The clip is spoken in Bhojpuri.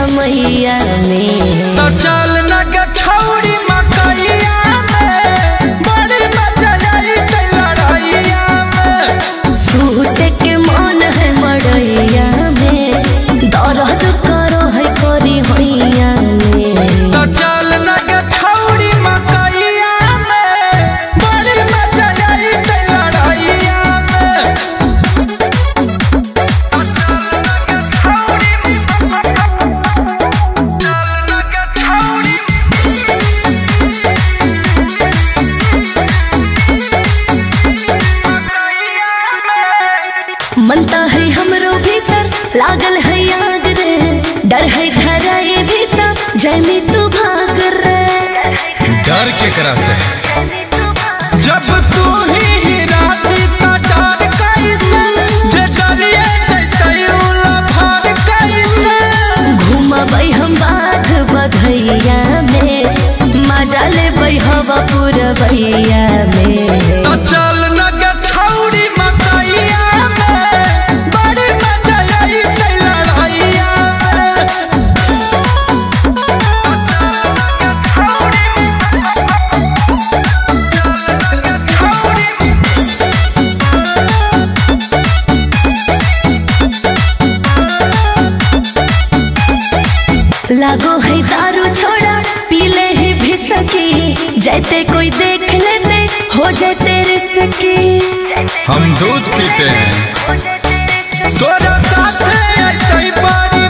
समैया में। तो चल न गे छौरी मकैया में, बड़ी मजा आई लड़ैया में। सूत के मन है मड़ैया में, दर्द करो है करी होइया में। तो चल न गे छौरी मकैया में, बड़ी मजा आई लड़ैया में। मनता है हमरो भीतर लागल है आग रे, डर है धराई भीतर जैमी तू भाग रे। डर केकरा से? जब तू ही राजी ता डर कैसे, जे डरिए जैतै उला भार कैसे। घुमबै हम बाघ बधैया में, मजा लेबै हवा पुरबैया में। तो चल न गे छौरी मकैया में, बड़ी मजा आई लड़ैया में। लागो है दारू छोड़ा पीले ही भी सकी, जैते कोई देख लेते हो जाते रिस्की। हम दूध पीते हैं, तोरा साथे ऐतै पानी